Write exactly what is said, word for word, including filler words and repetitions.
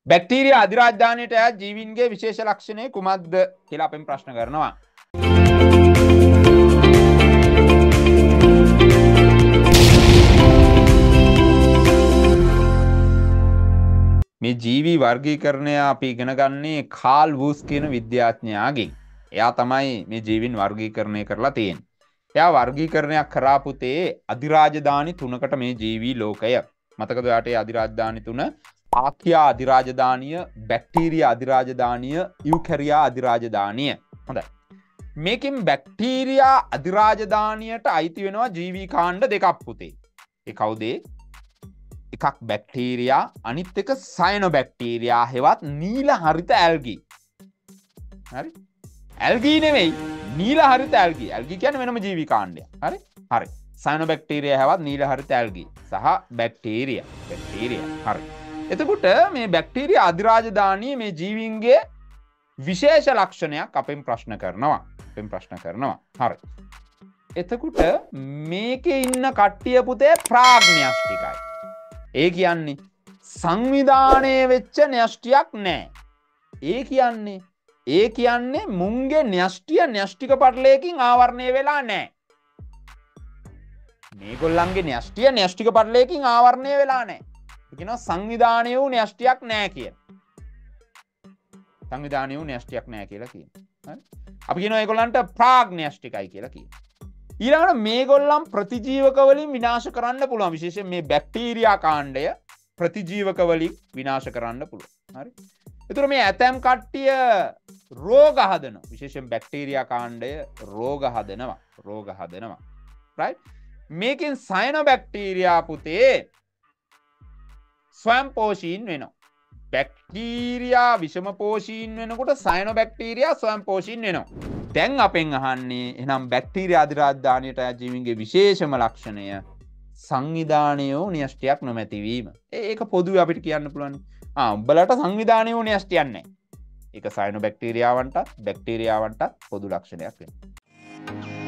Bacteria අධිරාජධානියට ඈත් ජීවීන්ගේ විශේෂ ලක්ෂණය කුමක්ද කියලා අපෙන් ප්‍රශ්න කරනවා. මේ ජීවි වර්ගීකරණය අපි ඉගෙන ගන්නේ කාල් වූස් කියන විද්‍යාඥයාගෙන්. එයා තමයි මේ ජීවීන් වර්ගීකරණය කරලා තියෙන්නේ. එයා වර්ගීකරණයක් කරා පුතේ අධිරාජධානි තුනකට මේ ජීවි ලෝකය. මතකද ඔයාට ඒ අධිරාජධානි තුන? ආර්කියා අධිරාජධානිය, බැක්ටීරියා අධිරාජධානිය, යූකැරියා අධිරාජධානිය. හොඳයි. මේකෙන් බැක්ටීරියා අධිරාජධානියට අයිති වෙනවා ජීවි කාණ්ඩ දෙකක් පුතේ. ඒ කවුද? එකක් බැක්ටීරියා, අනිත් එක සයනොබැක්ටීරියා හෙවත් නීල හරිත ඇල්ගී. හරි? ඇල්ගී නෙවෙයි, නීල හරිත ඇල්ගී. ඇල්ගී කියන්නේ වෙනම ජීවි කාණ්ඩයක්. හරි? හරි. සයනොබැක්ටීරියා හෙවත් නීල හරිත ඇල්ගී සහ බැක්ටීරියා. බැක්ටීරියා. හරි. එතකොට මේ බැක්ටීරියා අධිරාජධානිය මේ ජීවීන්ගේ විශේෂ ලක්ෂණයක් අපෙන් ප්‍රශ්න කරනවා. අපෙන් ප්‍රශ්න කරනවා. හරි. එතකොට මේකේ ඉන්න කට්ටිය පුතේ ප්‍රාග්න්‍යෂ්ටිකයි. ඒ කියන්නේ සංවිධානය වෙච්ච න්‍යෂ්ටියක් නෑ. ඒ කියන්නේ ඒ කියන්නේ මුන්ගේ න්‍යෂ්ටිය න්‍යෂ්ටික පටලයකින් ආවරණය වෙලා නෑ. මේගොල්ලන්ගේ න්‍යෂ්ටිය න්‍යෂ්ටික පටලයකින් ආවරණය වෙලා නෑ. ඒ කියනවා සංවිධානය වූ න්‍යෂ්ටියක් නෑ කියලා. සංවිධානය වූ න්‍යෂ්ටියක් නෑ කියලා කියනවා. හරි? අපි කියනවා ඒගොල්ලන්ට ප්‍රාග්න්‍යෂ්ටිකයි කියලා කියනවා. ඊළඟට මේගොල්ලන් ප්‍රතිජීවක වලින් විනාශ කරන්න පුළුවන්. විශේෂයෙන් මේ බැක්ටීරියා කාණ්ඩය ප්‍රතිජීවක වලින් විනාශ කරන්න පුළුවන්. හරි? ඒතර මේ ඇතැම් කට්ටිය රෝග හදනවා. විශේෂයෙන් බැක්ටීරියා කාණ්ඩය රෝග හදනවා. රෝග හදනවා. right? මේකෙන් සයනොබැක්ටීරියා පුතේ ස්වයං පෝෂීන් වෙනවා. බැක්ටීරියා විෂම පෝෂීන් වෙනකොට සයනොබැක්ටීරියා ස්වයං පෝෂීන් වෙනවා. දැන් අපෙන් අහන්නේ එහෙනම් බැක්ටීරියා අධිරාජධානියට අයත් ජීවීන්ගේ විශේෂම ලක්ෂණය සංවිධානය වූ න්‍යෂ්ටියක් නොමැතිවීම. ඒක පොදුවේ අපිට කියන්න පුළුවන්. ආ උඹලට සංවිධානය වූ න්‍යෂ්ටියක් නැහැ. ඒක සයනොබැක්ටීරියාවන්ටත් බැක්ටීරියාවන්ටත් පොදු ලක්ෂණයක් වෙනවා.